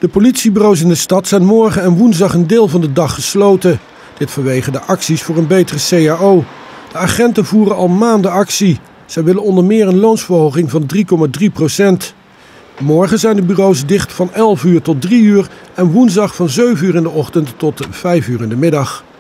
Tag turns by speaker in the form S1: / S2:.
S1: De politiebureaus in de stad zijn morgen en woensdag een deel van de dag gesloten. Dit vanwege de acties voor een betere CAO. De agenten voeren al maanden actie. Zij willen onder meer een loonsverhoging van 3,3%. Morgen zijn de bureaus dicht van 11 uur tot 3 uur en woensdag van 7 uur in de ochtend tot 5 uur in de middag.